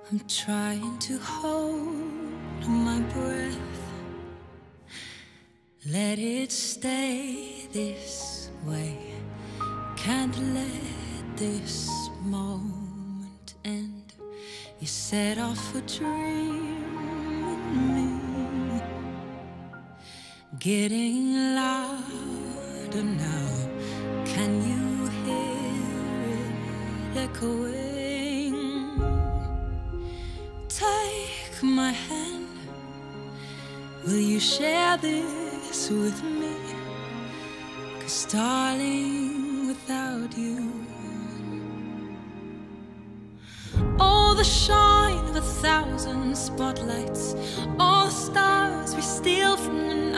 I'm trying to hold my breath. Let it stay this way. Can't let this moment end. You set off a dream in me, getting louder now. Can you hear it echoing? Take my hand. Will you share this with me? 'Cause darling, without you, all the shine of 1,000 spotlights, all the stars we steal from the